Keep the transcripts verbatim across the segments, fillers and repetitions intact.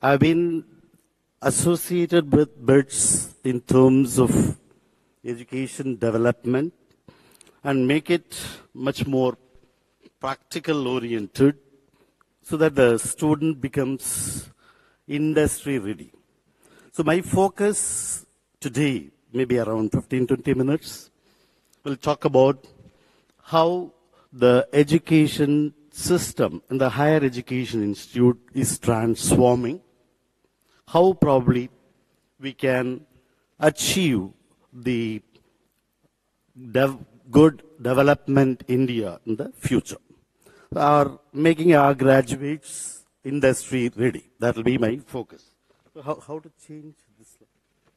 I've been associated with B I T S in terms of education development and make it much more practical oriented so that the student becomes industry ready. So my focus today, maybe around fifteen to twenty minutes, will talk about how the education system in the higher education institute is transforming, how probably we can achieve the dev good development India in the future, or making our graduates industry ready. That will be my focus. So how, how to change this slide?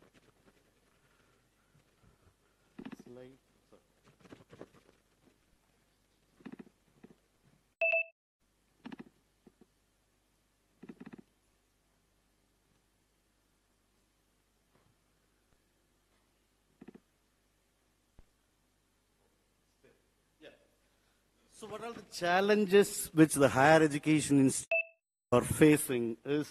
Slide. So what are the challenges which the higher education institutes are facing is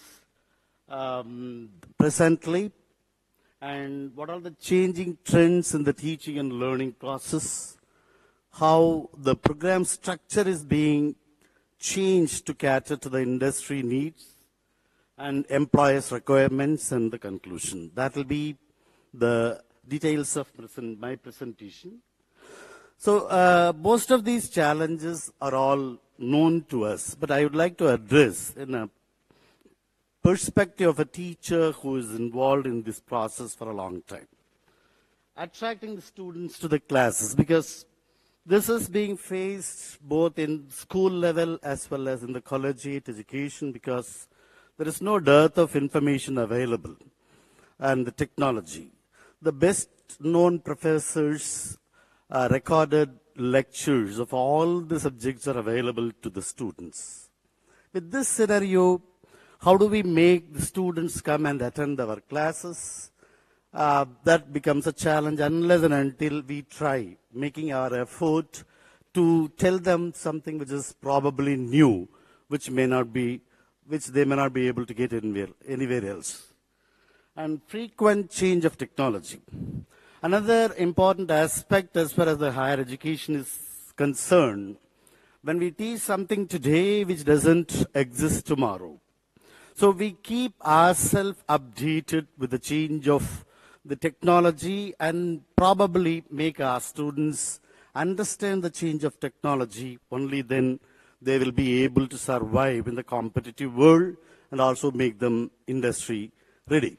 um, presently, and what are the changing trends in the teaching and learning process, how the program structure is being changed to cater to the industry needs and employers' requirements, and the conclusion. That will be the details of present, my presentation. So uh, most of these challenges are all known to us, but I would like to address in a perspective of a teacher who is involved in this process for a long time. Attracting the students to the classes, because this is being faced both in school level as well as in the collegiate education, because there is no dearth of information available and the technology. The best known professors Uh, recorded lectures of all the subjects are available to the students. With this scenario, how do we make the students come and attend our classes? Uh, that becomes a challenge unless and until we try making our effort to tell them something which is probably new, which may not be, which they may not be able to get anywhere, anywhere else. And frequent change of technology. Another important aspect as far as the higher education is concerned, when we teach something today which doesn't exist tomorrow. So we keep ourselves updated with the change of the technology and probably make our students understand the change of technology. Only then they will be able to survive in the competitive world and also make them industry ready.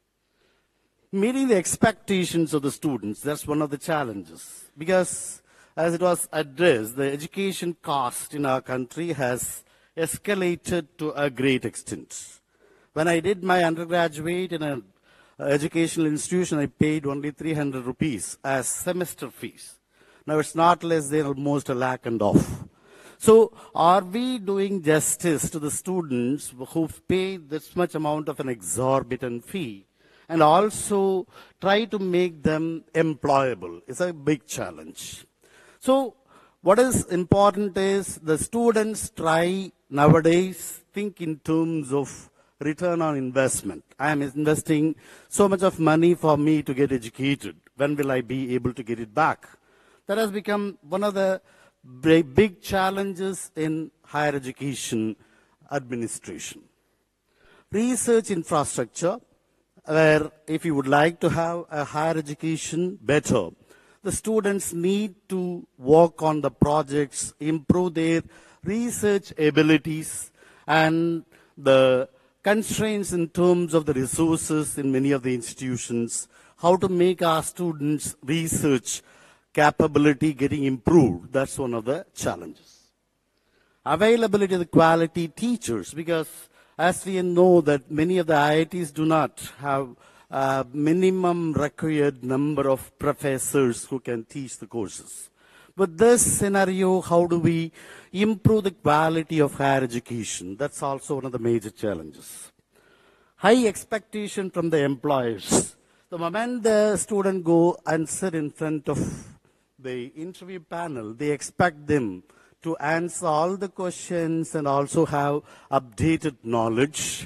Meeting the expectations of the students, that's one of the challenges. Because as it was addressed, the education cost in our country has escalated to a great extent. When I did my undergraduate in an educational institution, I paid only three hundred rupees as semester fees. Now it's not less than almost a lakh and off. So are we doing justice to the students who've paid this much amount of an exorbitant fee, and also try to make them employable? It's a big challenge. So what is important is the students try nowadays think in terms of return on investment. I am investing so much of money for me to get educated. When will I be able to get it back? That has become one of the big challenges in higher education administration. Research infrastructure, where if you would like to have a higher education better, the students need to work on the projects, improve their research abilities, and the constraints in terms of the resources in many of the institutions, how to make our students' research capability getting improved. That's one of the challenges. Availability of the quality teachers, because as we know that many of the I I Ts do not have a minimum required number of professors who can teach the courses. With this scenario, how do we improve the quality of higher education? That's also one of the major challenges. High expectation from the employers. The moment the student go and sit in front of the interview panel, they expect them to answer all the questions and also have updated knowledge.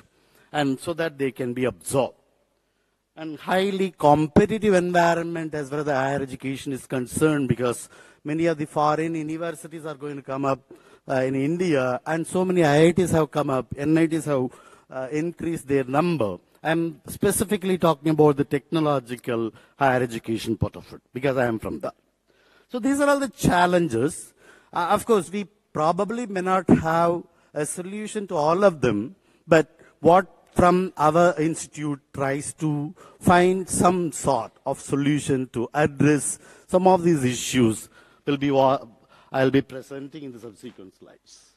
and so that they can be absorbed. And highly competitive environment as far as the higher education is concerned, because many of the foreign universities are going to come up uh, in India, and so many I I Ts have come up, N I Ts have uh, increased their number. I'm specifically talking about the technological higher education part of it, because I am from that. So these are all the challenges. Uh, of course, we probably may not have a solution to all of them, but what from our institute tries to find some sort of solution to address some of these issues will be what I'll be presenting in the subsequent slides.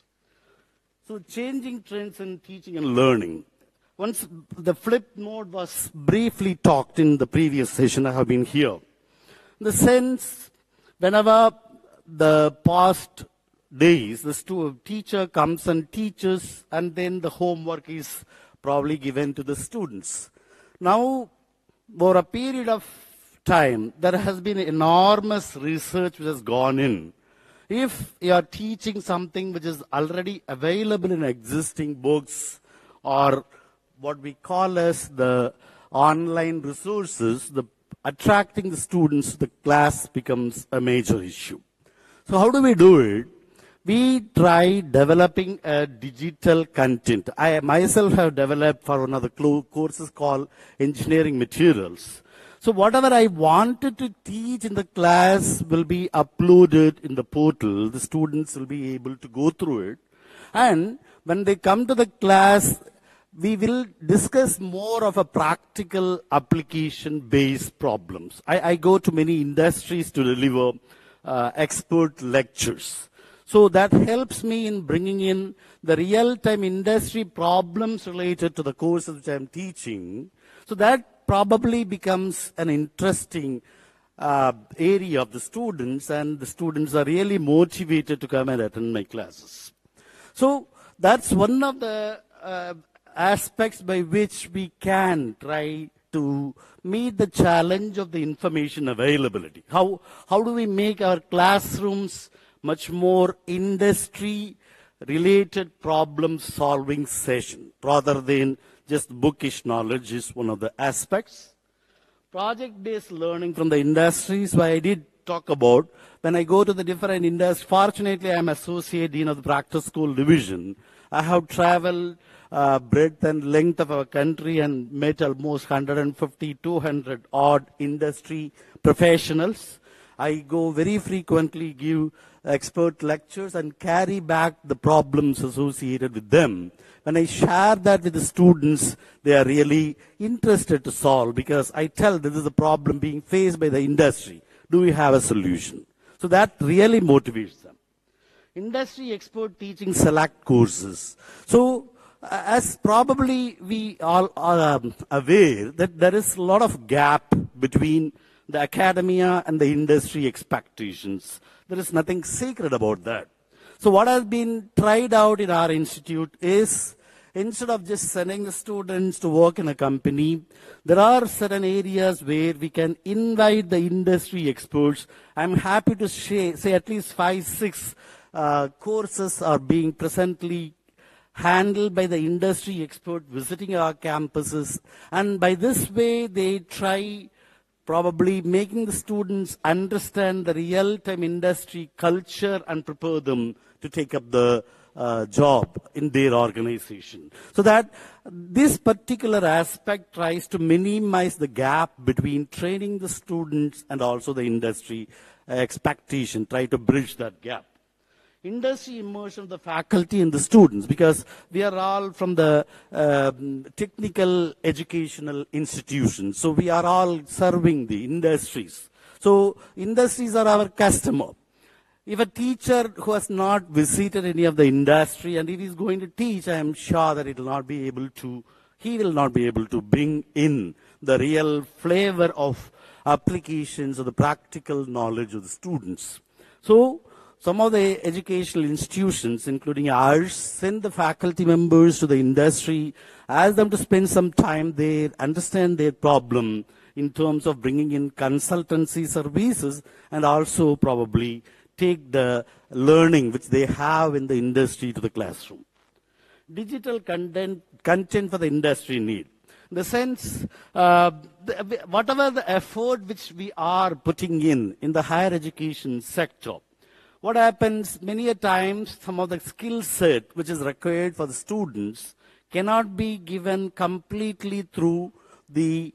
So changing trends in teaching and learning. Once the flip mode was briefly talked in the previous session, I have been here. In the sense, whenever the past days, the student, teacher comes and teaches, and then the homework is probably given to the students. Now, for a period of time, there has been enormous research which has gone in. If you are teaching something which is already available in existing books, or what we call as the online resources, the attracting the students to the class becomes a major issue. So how do we do it? We try developing a digital content. I myself have developed for one of the courses called engineering materials. So whatever I wanted to teach in the class will be uploaded in the portal. The students will be able to go through it. And when they come to the class, we will discuss more of a practical application-based problems. I, I go to many industries to deliver uh, expert lectures. So that helps me in bringing in the real-time industry problems related to the courses which I'm teaching. So that probably becomes an interesting uh, area of the students, and the students are really motivated to come and attend my classes. So that's one of the uh, aspects by which we can try to meet the challenge of the information availability. How, how do we make our classrooms much more industry-related problem-solving session, rather than just bookish knowledge is one of the aspects. Project-based learning from the industries, why I did talk about, when I go to the different industries, fortunately I'm Associate Dean of the Practice School Division. I have traveled uh, breadth and length of our country and met almost one hundred fifty, two hundred odd industry professionals. I go very frequently, give expert lectures and carry back the problems associated with them. When I share that with the students, they are really interested to solve, because I tell this is a problem being faced by the industry. Do we have a solution? So that really motivates them. Industry expert teaching select courses. So uh, as probably we all are um, aware that there is a lot of gap between the academia and the industry expectations. There is nothing secret about that. So what has been tried out in our institute is, instead of just sending the students to work in a company, there are certain areas where we can invite the industry experts. I'm happy to say, say at least five, six uh, courses are being presently handled by the industry expert visiting our campuses. And by this way, they try probably making the students understand the real-time industry culture and prepare them to take up the uh, job in their organization. So that this particular aspect tries to minimize the gap between training the students and also the industry uh, expectation, try to bridge that gap. Industry immersion of the faculty and the students, because we are all from the uh, technical educational institutions. So we are all serving the industries. So industries are our customer. If a teacher who has not visited any of the industry and if he is going to teach, I am sure that it will not be able to, he will not be able to bring in the real flavor of applications of the practical knowledge of the students. So some of the educational institutions, including ours, send the faculty members to the industry, ask them to spend some time there, understand their problem in terms of bringing in consultancy services, and also probably take the learning which they have in the industry to the classroom. digital content, content for the industry need. In the sense, uh, the, whatever the effort which we are putting in in the higher education sector, what happens many a times, some of the skill set which is required for the students cannot be given completely through the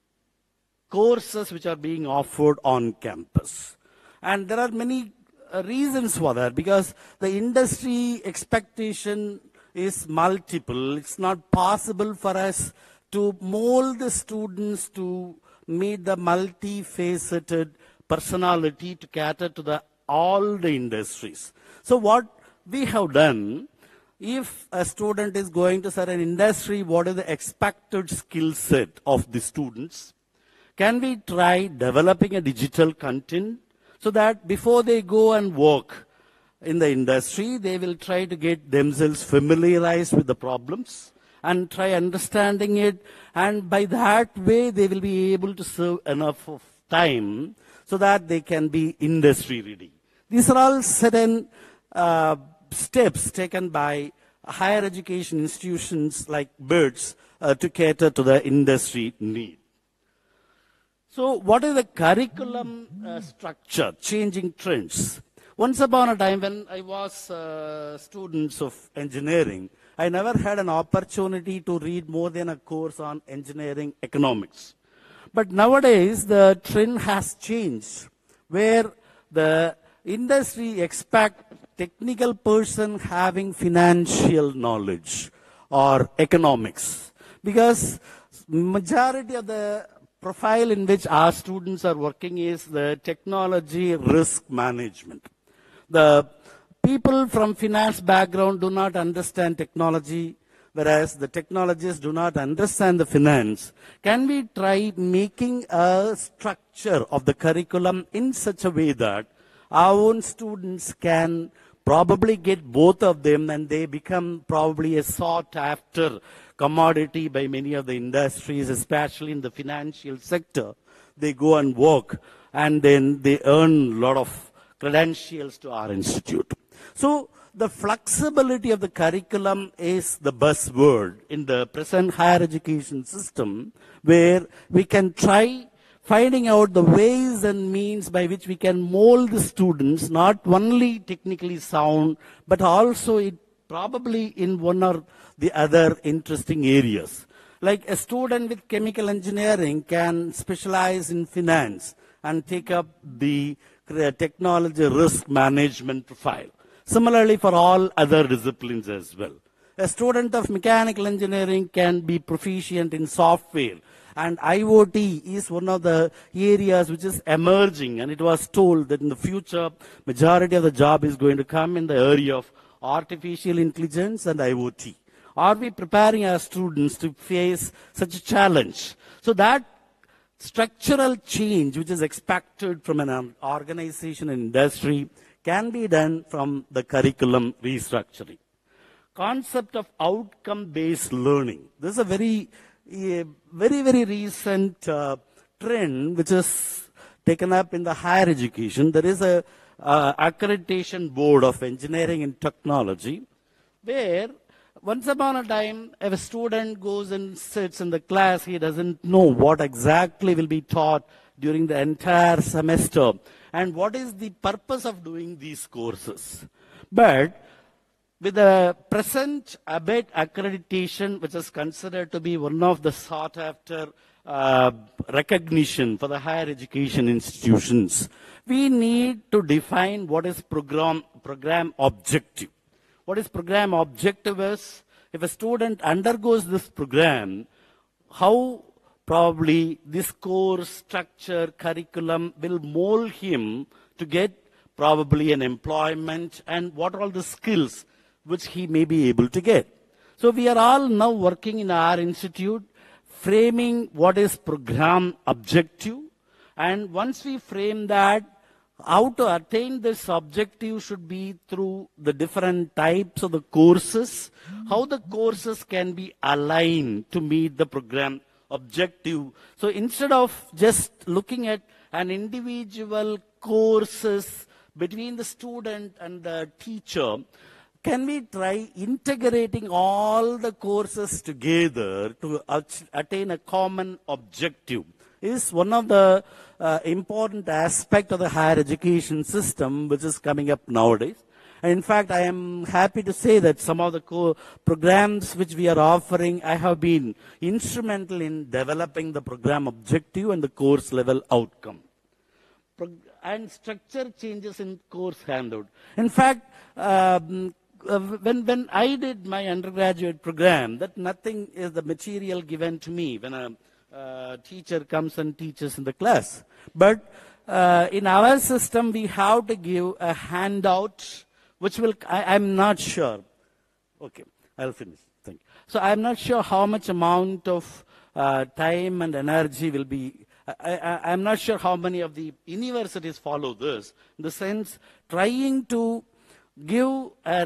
courses which are being offered on campus. And there are many uh, reasons for that, because the industry expectation is multiple. It's not possible for us to mold the students to meet the multifaceted personality to cater to the all the industries. So what we have done, if a student is going to certain industry, what is the expected skill set of the students? Can we try developing a digital content so that before they go and work in the industry, they will try to get themselves familiarized with the problems and try understanding it, and by that way they will be able to serve enough of time so that they can be industry ready. These are all certain uh, steps taken by higher education institutions like B I R D S uh, to cater to the industry need. So what is the curriculum uh, structure, changing trends? Once upon a time when I was uh, students of engineering, I never had an opportunity to read more than a course on engineering economics. But nowadays, the trend has changed, where the industry expect technical person having financial knowledge or economics. Because majority of the profile in which our students are working is the technology risk management. The people from finance background do not understand technology, whereas the technologists do not understand the finance. Can we try making a structure of the curriculum in such a way that our own students can probably get both of them and they become probably a sought after commodity by many of the industries, especially in the financial sector. They go and work and then they earn a lot of credentials to our institute. So the flexibility of the curriculum is the buzzword in the present higher education system, where we can try finding out the ways and means by which we can mold the students, not only technically sound, but also it probably in one or the other interesting areas. Like a student with chemical engineering can specialize in finance and take up the technology risk management profile. Similarly for all other disciplines as well. A student of mechanical engineering can be proficient in software, and I O T is one of the areas which is emerging, and it was told that in the future majority of the job is going to come in the area of artificial intelligence and I O T. Are we preparing our students to face such a challenge? So that structural change which is expected from an organization and industry can be done from the curriculum restructuring. Concept of outcome-based learning. This is a very, a very, very recent uh, trend which is taken up in the higher education. There is a uh, accreditation board of engineering and technology where once upon a time, if a student goes and sits in the class, he doesn't know what exactly will be taught during the entire semester and what is the purpose of doing these courses. But with the present A B E T accreditation, which is considered to be one of the sought after uh, recognition for the higher education institutions, we need to define what is program, program objective. What is program objective is, if a student undergoes this program, how probably this course, structure, curriculum will mold him to get probably an employment and what are all the skills which he may be able to get. So we are all now working in our institute, framing what is program objective, and once we frame that, how to attain this objective should be through the different types of the courses, how the courses can be aligned to meet the program objective. So instead of just looking at an individual courses between the student and the teacher, can we try integrating all the courses together to attain a common objective? Is one of the uh, important aspects of the higher education system which is coming up nowadays. And in fact, I am happy to say that some of the co programs which we are offering, I have been instrumental in developing the program objective and the course level outcome. Pro and structure changes in course handout. In fact, um, Uh, when, when I did my undergraduate program, that nothing is the material given to me when a uh, teacher comes and teaches in the class. But uh, in our system, we have to give a handout, which will, I, I'm not sure. Okay, I'll finish. Thank you. So I'm not sure how much amount of uh, time and energy will be. I, I, I'm not sure how many of the universities follow this. In the sense, trying to give a,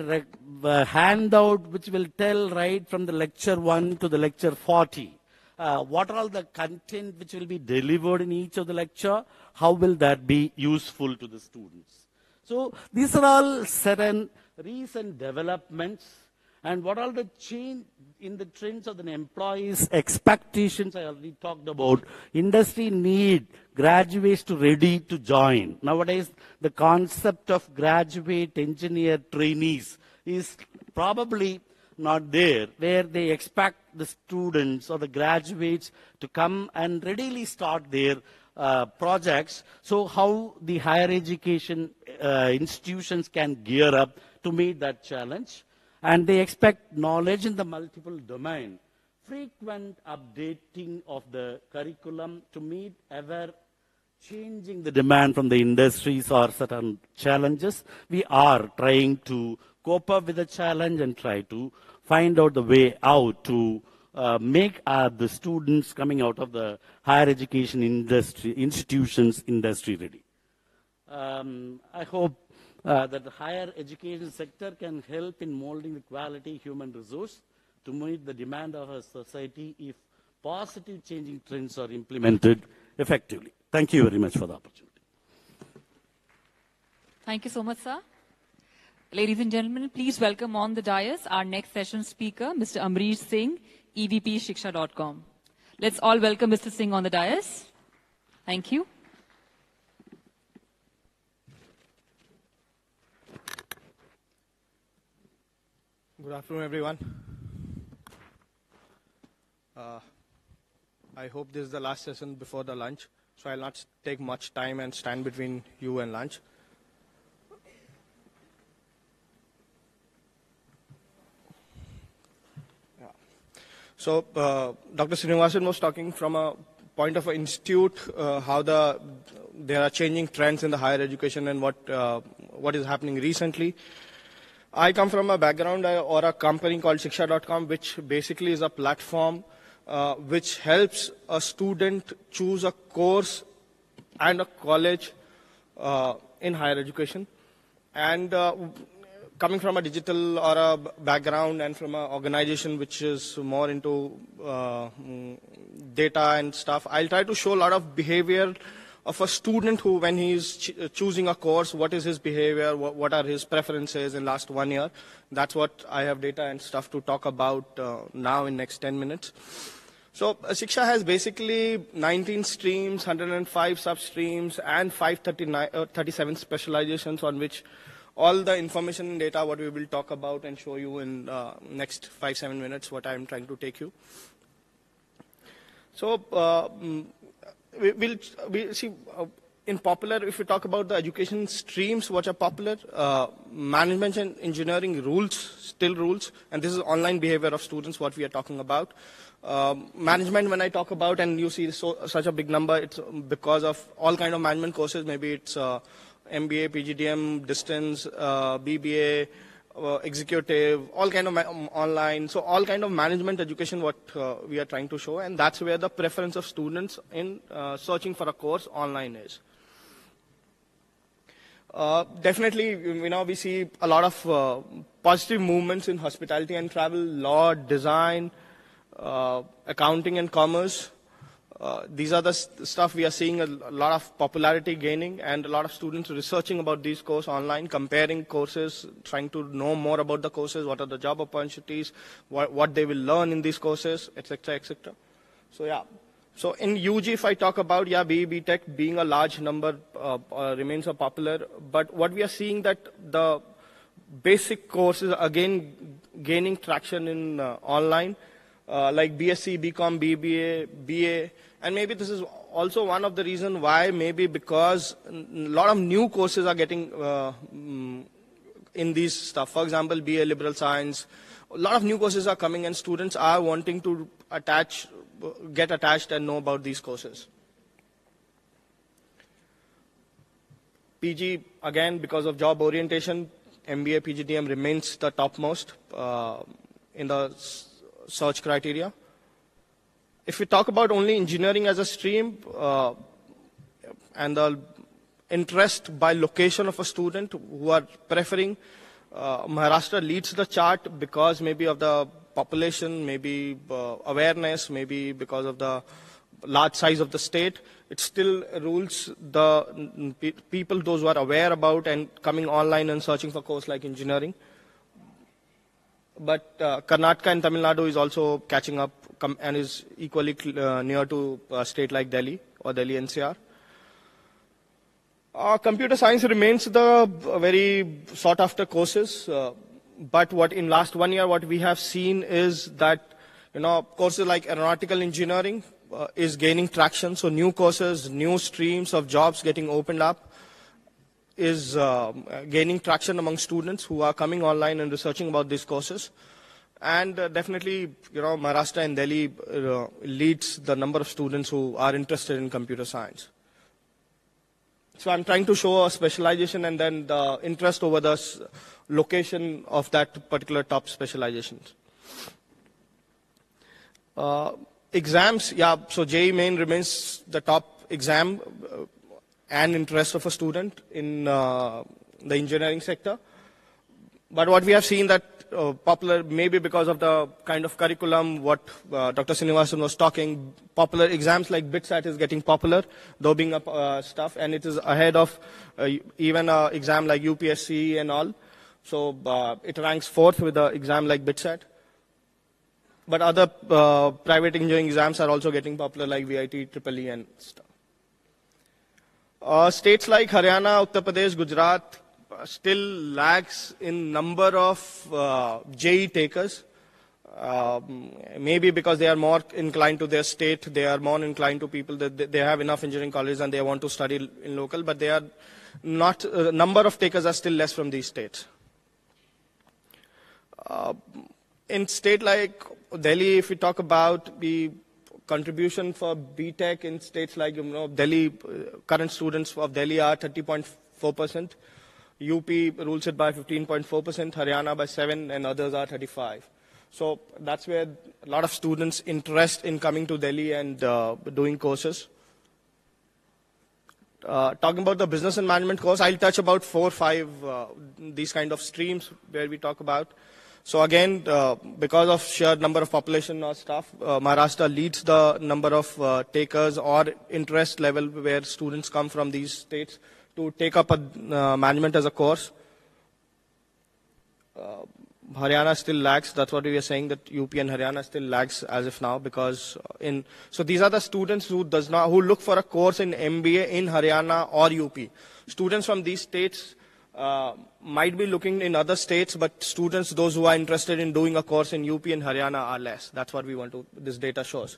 a handout which will tell right from the lecture one to the lecture forty. Uh, what are all the content which will be delivered in each of the lecture? How will that be useful to the students? So these are all certain recent developments. And what are the change in the trends of the employees' expectations? I already talked about. Industry need graduates to ready to join. Nowadays, the concept of graduate engineer trainees is probably not there, where they expect the students or the graduates to come and readily start their uh, projects. So how the higher education uh, institutions can gear up to meet that challenge. And they expect knowledge in the multiple domain, frequent updating of the curriculum to meet ever changing the demand from the industries or certain challenges. We are trying to cope up with the challenge and try to find out the way out to uh, make uh, the students coming out of the higher education industry institutions industry ready. Um, I hope Uh, that the higher education sector can help in molding the quality human resource to meet the demand of our society if positive changing trends are implemented effectively. Thank you very much for the opportunity. Thank you so much, sir. Ladies and gentlemen, please welcome on the dais our next session speaker, Mister Ambrish Singh, E V P Shiksha dot com. Let's all welcome Mister Singh on the dais. Thank you. Good afternoon, everyone. Uh, I hope this is the last session before the lunch, so I'll not take much time and stand between you and lunch. Yeah. So, uh, Doctor Srinivasan was talking from a point of an institute, uh, how the there are changing trends in the higher education and what uh, what is happening recently. I come from a background uh, or a company called Shiksha dot com, which basically is a platform uh, which helps a student choose a course and a college uh, in higher education. And uh, coming from a digital or a background and from an organization which is more into uh, data and stuff, I'll try to show a lot of behavior of a student who, when he is ch choosing a course, what is his behavior, what, what are his preferences in last one year. That's what I have data and stuff to talk about uh, now in next ten minutes. So uh, Shiksha has basically nineteen streams, one hundred five sub-streams, and five hundred thirty-seven specializations on which all the information and data what we will talk about and show you in uh, next five, seven minutes, what I'm trying to take you. So, uh, We will we see uh, in popular, if we talk about the education streams, what are popular, uh, management and engineering rules, still rules, and this is online behavior of students, what we are talking about. Um, management, when I talk about, and you see so, such a big number, it's because of all kind of management courses, maybe it's uh, M B A, P G D M, distance, uh, B B A, uh, executive, all kind of um, online. So all kind of management education what uh, we are trying to show, and that's where the preference of students in uh, searching for a course online is. Uh, definitely, you know, we see a lot of uh, positive movements in hospitality and travel, law, design, uh, accounting and commerce, Uh, these are the st stuff we are seeing a, a lot of popularity gaining, and a lot of students researching about these courses online, comparing courses, trying to know more about the courses, what are the job opportunities, what, what they will learn in these courses, et cetera, et cetera. So yeah. So in U G, if I talk about, yeah, B E, B Tech being a large number uh, uh, remains a popular, but what we are seeing that the basic courses again gaining traction in uh, online, uh, like B S c, B Com, B B A, B A, and maybe this is also one of the reasons why, maybe because a lot of new courses are getting uh, in these stuff. For example, B A Liberal Science, a lot of new courses are coming, and students are wanting to attach, get attached and know about these courses. P G, again, because of job orientation, M B A, P G D M remains the topmost uh, in the search criteria. If we talk about only engineering as a stream uh, and the interest by location of a student who are preferring, uh, Maharashtra leads the chart because maybe of the population, maybe uh, awareness, maybe because of the large size of the state. It still rules the pe people, those who are aware about and coming online and searching for course like engineering. But uh, Karnataka and Tamil Nadu is also catching up com and is equally uh, near to a state like Delhi or Delhi N C R. Uh, computer science remains the uh, very sought after courses. Uh, But what in last one year, what we have seen is that, you know, courses like aeronautical engineering uh, is gaining traction. So new courses, new streams of jobs getting opened up is uh, gaining traction among students who are coming online and researching about these courses. And uh, definitely, you know, Maharashtra and Delhi uh, leads the number of students who are interested in computer science. So I'm trying to show a specialization and then the interest over the location of that particular top specializations. Uh, exams, yeah, so J E E Main remains the top exam uh, and interest of a student in uh, the engineering sector. But what we have seen that uh, popular, maybe because of the kind of curriculum, what uh, Doctor Srinivasan was talking, popular exams like BitSat is getting popular, though being up uh, stuff, and it is ahead of uh, even an exam like U P S C and all. So uh, it ranks fourth with an exam like BitSat. But other uh, private engineering exams are also getting popular like V I T, Triple E and stuff. Uh, states like Haryana, Uttar Pradesh, Gujarat still lags in number of uh, J E E takers. Uh, maybe because they are more inclined to their state, they are more inclined to people that they have enough engineering colleges and they want to study in local, but they are not, uh, number of takers are still less from these states. Uh, in state like Delhi, if we talk about the contribution for B Tech in states like, you know, Delhi, uh, current students of Delhi are thirty point four percent. U P rules it by fifteen point four percent, Haryana by seven, and others are thirty-five. So that's where a lot of students' interest in coming to Delhi and uh, doing courses. Uh, talking about the business and management course, I'll touch about four or five uh, these kind of streams where we talk about. So again, uh, because of sheer number of population or staff, uh, Maharashtra leads the number of uh, takers or interest level where students come from these states to take up a, uh, management as a course. Uh, Haryana still lags. That's what we are saying, that U P and Haryana still lags as of now, because in, so these are the students who does not, who look for a course in M B A in Haryana or U P. Students from these states uh, might be looking in other states, but students, those who are interested in doing a course in U P and Haryana are less. That's what we want to, this data shows.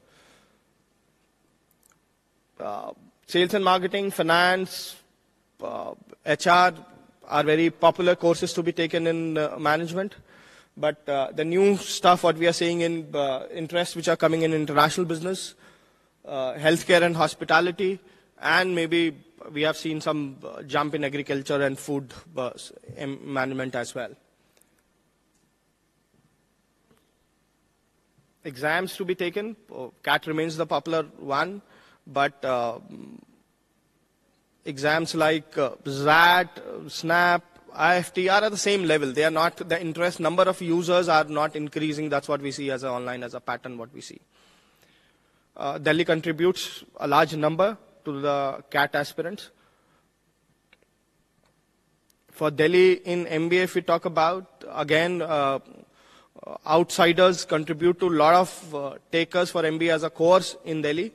Uh, sales and marketing, finance, uh, H R are very popular courses to be taken in uh, management. But uh, the new stuff, what we are seeing in uh, interests which are coming in international business, uh, healthcare and hospitality, and maybe we have seen some uh, jump in agriculture and food uh, management as well. Exams to be taken, uh, C A T remains the popular one, but uh, exams like uh, Z A T, uh, SNAP, I F T are at the same level. They are not, the interest, number of users are not increasing. That's what we see as a online, as a pattern, what we see. Uh, Delhi contributes a large number to the C A T aspirants. For Delhi in M B A, if we talk about, again, uh, outsiders contribute to a lot of uh, takers for M B A as a course in Delhi.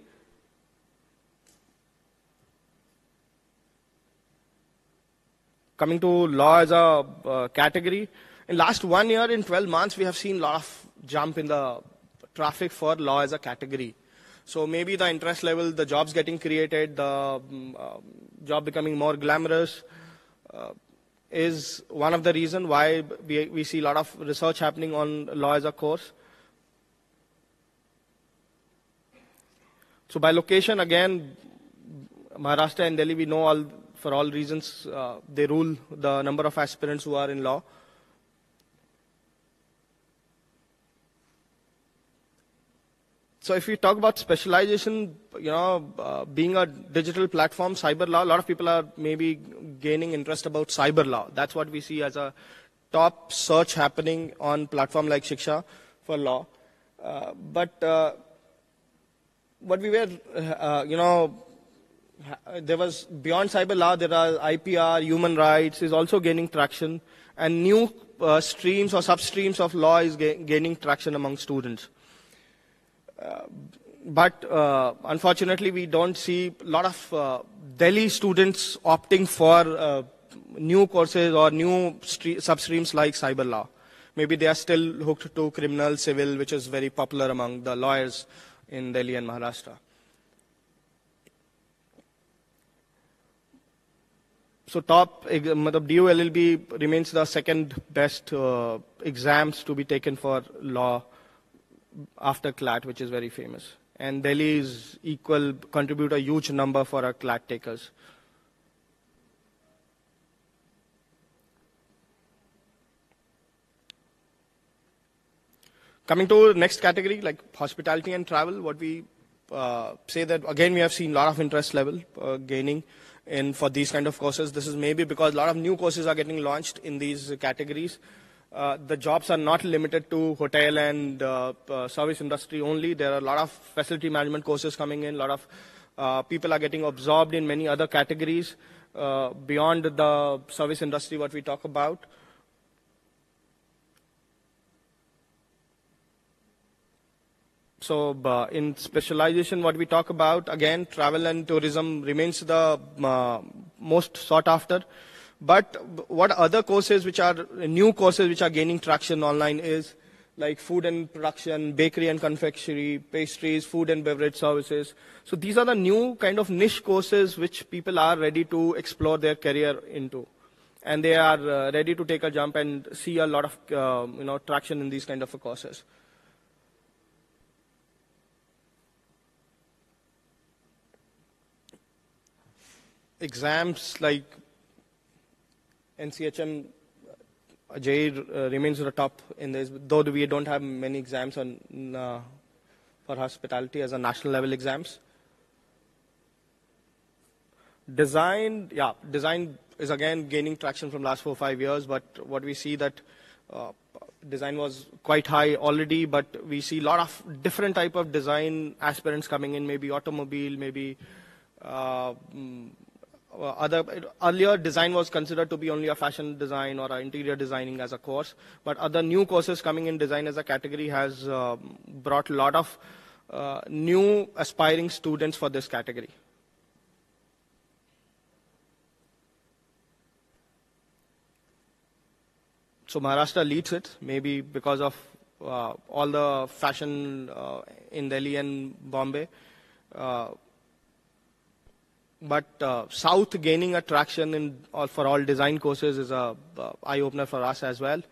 Coming to law as a uh, category, in last one year, in twelve months, we have seen a lot of jump in the traffic for law as a category. So maybe the interest level, the jobs getting created, the um, uh, job becoming more glamorous, uh, is one of the reasons why we, we see a lot of research happening on law as a course. So by location, again, Maharashtra and Delhi, we know all, for all reasons, uh, they rule the number of aspirants who are in law. So if we talk about specialization, you know, uh, being a digital platform, cyber law, a lot of people are maybe gaining interest about cyber law. That's what we see as a top search happening on platform like Shiksha for law. Uh, but uh, what we were, uh, you know, there was beyond cyber law, there are I P R, human rights is also gaining traction, and new uh, streams or sub-streams of law is ga gaining traction among students. Uh, but uh, unfortunately, we don't see a lot of uh, Delhi students opting for uh, new courses or new substreams like cyber law. Maybe they are still hooked to criminal, civil, which is very popular among the lawyers in Delhi and Maharashtra. So top, D U L L B remains the second best uh, exams to be taken for law after C L A T, which is very famous. And Delhi is equal, contribute a huge number for our C L A T takers. Coming to next category, like hospitality and travel, what we uh, say that, again, we have seen a lot of interest level uh, gaining in for these kind of courses. This is maybe because a lot of new courses are getting launched in these categories. Uh, the jobs are not limited to hotel and uh, uh, service industry only. There are a lot of facility management courses coming in. A lot of uh, people are getting absorbed in many other categories uh, beyond the service industry, what we talk about. So uh, in specialization, what we talk about, again, travel and tourism remains the uh, most sought after. But what other courses which are new courses which are gaining traction online is like food and production, bakery and confectionery, pastries, food and beverage services. So these are the new kind of niche courses which people are ready to explore their career into. And they are uh, ready to take a jump and see a lot of uh, you know, traction in these kind of courses. Exams like N C H M, J E E uh, remains the top in this, though we don't have many exams on, uh, for hospitality as a national level exams. Design, yeah, design is again gaining traction from last four or five years, but what we see that uh, design was quite high already, but we see a lot of different type of design aspirants coming in, maybe automobile, maybe uh, Uh, other, earlier, design was considered to be only a fashion design or a interior designing as a course, but other new courses coming in design as a category has uh, brought a lot of uh, new aspiring students for this category. So Maharashtra leads it, maybe because of uh, all the fashion uh, in Delhi and Bombay. Uh, But uh, South gaining a traction in all, for all design courses is a uh, eye-opener for us as well.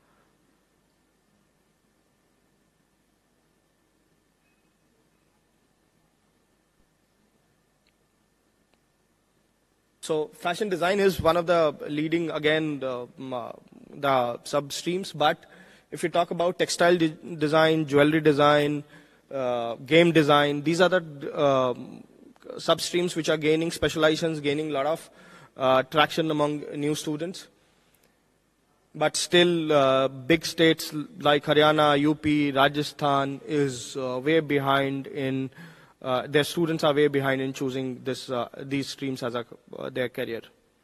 So fashion design is one of the leading, again, the, uh, the sub-streams. But if you talk about textile de design, jewelry design, uh, game design, these are the uh, sub-streams which are gaining specializations, gaining a lot of uh, traction among new students. But still, uh, big states like Haryana, U P, Rajasthan is uh, way behind in uh, their students are way behind in choosing this, uh, these streams as a, uh, their career.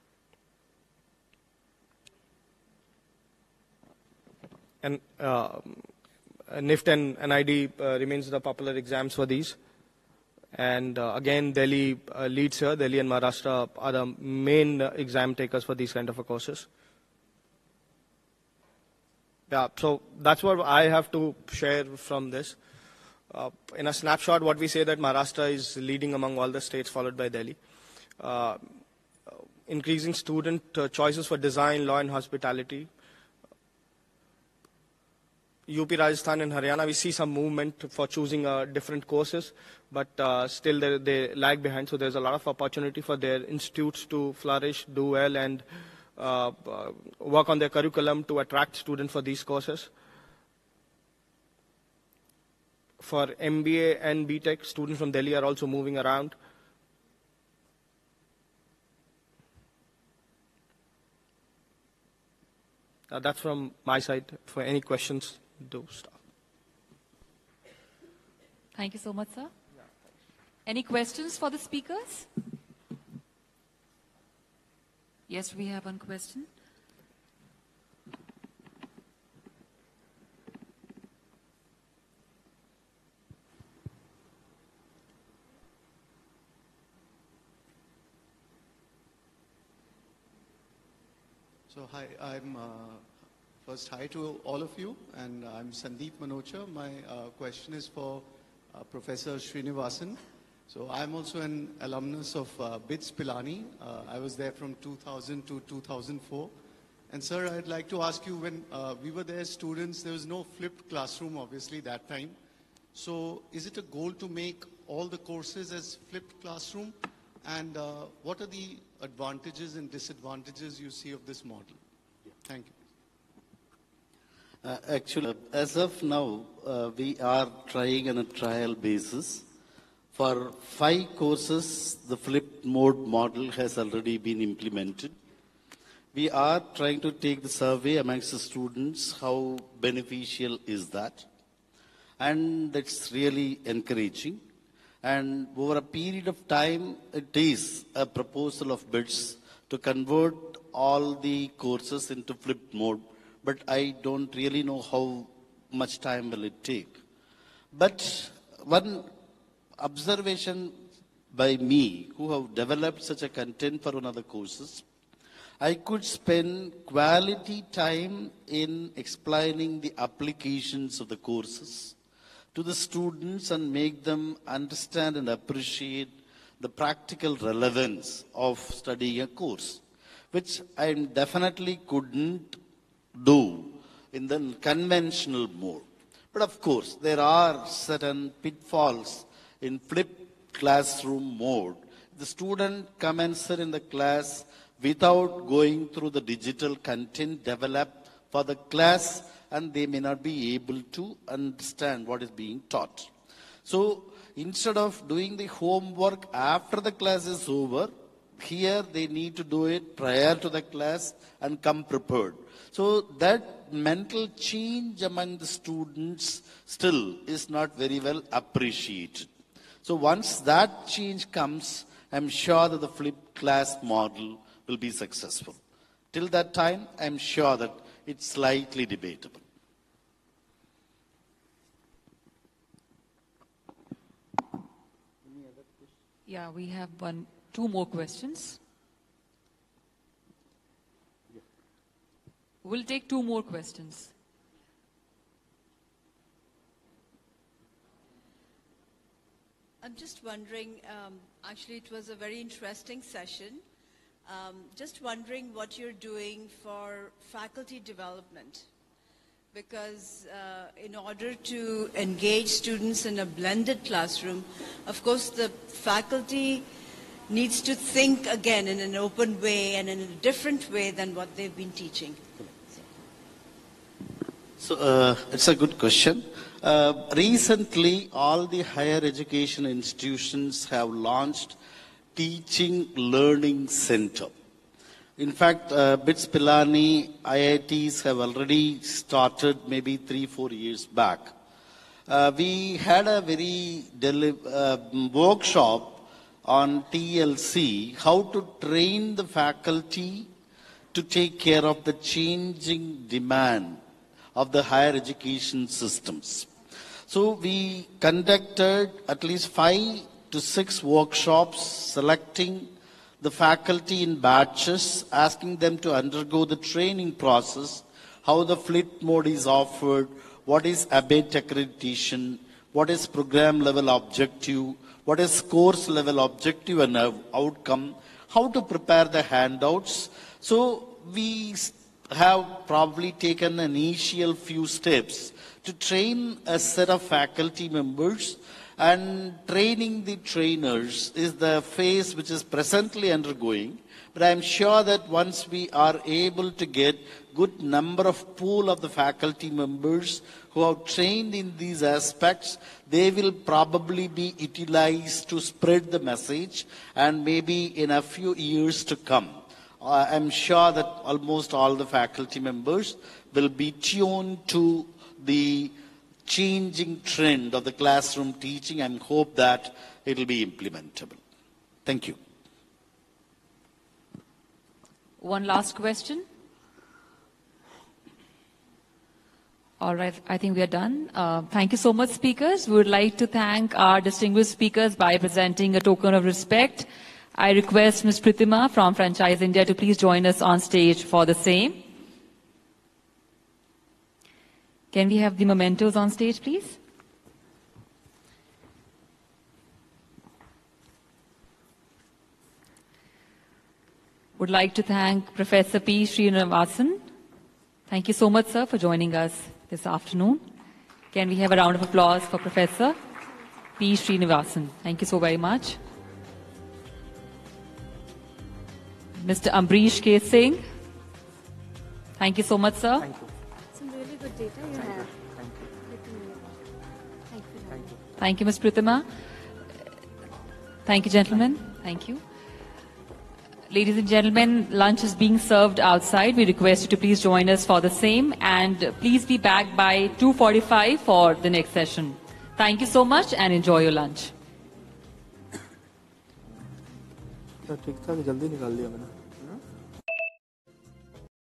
And uh, N I F T and N I D uh, remains the popular exams for these. And uh, again, Delhi uh, leads here. Delhi and Maharashtra are the main uh, exam takers for these kind of courses. Yeah, so that's what I have to share from this. Uh, in a snapshot, what we say that Maharashtra is leading among all the states, followed by Delhi. Uh, increasing student uh, choices for design, law, and hospitality. U P, Rajasthan, and Haryana, we see some movement for choosing uh, different courses, but uh, still they, they lag behind. So there's a lot of opportunity for their institutes to flourish, do well, and uh, uh, work on their curriculum to attract students for these courses. For M B A and B Tech, students from Delhi are also moving around. Uh, that's from my side. For any questions, do stop. Thank you so much, sir. Any questions for the speakers? Yes, we have one question. So hi, I'm uh, first hi to all of you, and I'm Sandeep Manocha. My uh, question is for uh, Professor Srinivasan. So I'm also an alumnus of uh, B I T S Pilani. Uh, I was there from two thousand to two thousand four. And sir, I'd like to ask you, when uh, we were there students, there was no flipped classroom, obviously, that time. So is it a goal to make all the courses as flipped classroom? And uh, what are the advantages and disadvantages you see of this model? Thank you. Uh, actually, as of now, uh, we are trying on a trial basis. For five courses, the flipped mode model has already been implemented. We are trying to take the survey amongst the students, how beneficial is that. And that's really encouraging. And over a period of time, it is a proposal of B I T S to convert all the courses into flipped mode. But I don't really know how much time will it take. But one observation by me, who have developed such a content for one of the courses, I could spend quality time in explaining the applications of the courses to the students and make them understand and appreciate the practical relevance of studying a course, which I definitely couldn't do in the conventional mode. But of course, there are certain pitfalls in flipped classroom mode. The student commences in the class without going through the digital content developed for the class, and they may not be able to understand what is being taught. So instead of doing the homework after the class is over, here they need to do it prior to the class and come prepared. So that mental change among the students still is not very well appreciated. So once that change comes, I'm sure that the flipped class model will be successful. Till that time, I'm sure that it's slightly debatable. Yeah, we have one, two more questions. We'll take two more questions. I'm just wondering, um, actually it was a very interesting session. Um, just wondering what you're doing for faculty development. Because uh, in order to engage students in a blended classroom, of course the faculty needs to think again in an open way and in a different way than what they've been teaching. So uh, it's a good question. Uh, recently, all the higher education institutions have launched Teaching Learning Center. In fact, uh, B I T S Pilani, I I Ts have already started maybe three, four years back. uh, we had a very deli- uh, workshop on T L C, how to train the faculty to take care of the changing demand of the higher education systems. So we conducted at least five to six workshops, selecting the faculty in batches, asking them to undergo the training process, how the fleet mode is offered, what is ABET accreditation, what is program level objective, what is course level objective and outcome, how to prepare the handouts. So we have probably taken an initial few steps to train a set of faculty members, and training the trainers is the phase which is presently undergoing. But I am sure that once we are able to get good number of pool of the faculty members who have trained in these aspects, they will probably be utilized to spread the message, and maybe in a few years to come, uh, I'm sure that almost all the faculty members will be tuned to the changing trend of the classroom teaching, and hope that it will be implementable. Thank you. One last question. All right, I think we are done. Uh, thank you so much, speakers. We would like to thank our distinguished speakers by presenting a token of respect. I request Miz Pritima from Franchise India to please join us on stage for the same. Can we have the mementos on stage, please? Would like to thank Professor P. Srinivasan. Thank you so much, sir, for joining us this afternoon. Can we have a round of applause for Professor P. Srinivasan? Thank you so very much. Mister Ambrish K. Singh. Thank you so much, sir. Thank you. Some really good data you Thank have. you. Thank you. Good to know. Thank you. Thank you. Thank you, Miz Pritima. Thank you, gentlemen. Thank you. Ladies and gentlemen, lunch is being served outside. We request you to please join us for the same, and please be back by two forty-five for the next session. Thank you so much and enjoy your lunch. ठीक था, जल्दी निकाल लिया मैंने.